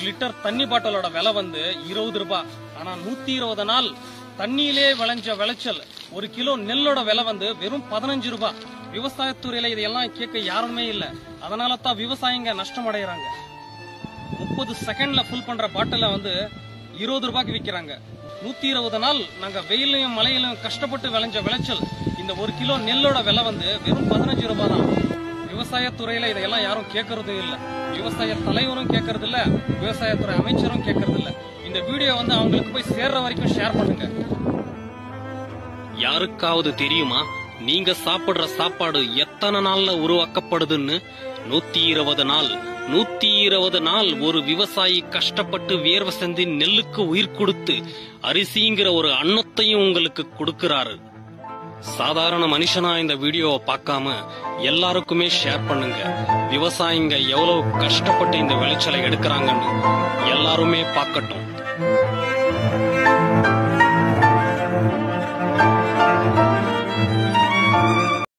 Litre தண்ணி பாட்டிலோட விலை வந்து 20 ரூபாய். ஆனா 120 நாள் தண்ணியிலே விளைஞ்ச விளைச்சல் 1 கிலோ நெல்லோட விலை வந்து வெறும் 15 ரூபாய். விவசாயத்துறையில இதெல்லாம் கேட்க யாருமே இல்ல. அதனால தான் விவசாயிங்க நஷ்டம் அடைகிறாங்க. 30 செகண்ட்ல ஃபுல் பண்ற பாட்டில வந்து 20 ரூபாய்க்கு விற்கிறாங்க. 120 நாள் நாங்க வெயிலையும் மழையிலும் கஷ்டப்பட்டு விளைஞ்ச விளைச்சல் இந்த 1 கிலோ நெல்லோட விலை வந்து வெறும் 15 ரூபாய் தான். விவசாயத்துறையில இதெல்லாம் யாரும் கேட்கறதும் இல்ல. விவசாய தலைவரும் கேட்கறது இல்ல, விவசாயத்துறை அமைச்சரும் கேட்கறது இல்ல. இந்த வீடியோ வந்து அவங்களுக்கு போய் சேர்ற வரைக்கும் ஷேர் பண்ணுங்க. யாருக்காவது தெரியுமா நீங்க சாப்பிடுற சாப்பாடு எத்தனை நாள்ல உருவாக்கப்படுதுன்னு? 120 நாள் ஒரு விவசாயி கஷ்டப்பட்டு வியர்வை செஞ்சு நெல்லுக்கு உயிர் கொடுத்து அரிசிங்கிற ஒரு அன்னத்தையும் உங்களுக்கு கொடுக்கிறாரு. சாதாரண மனுஷனா இந்த வீடியோவை பார்க்காம எல்லாருக்குமே ஷேர் பண்ணுங்க. விவசாயிங்க எவ்வளவு கஷ்டப்பட்டு இந்த விளைச்சலை எடுக்கிறாங்கன்னு எல்லாருமே பார்க்கட்டும்.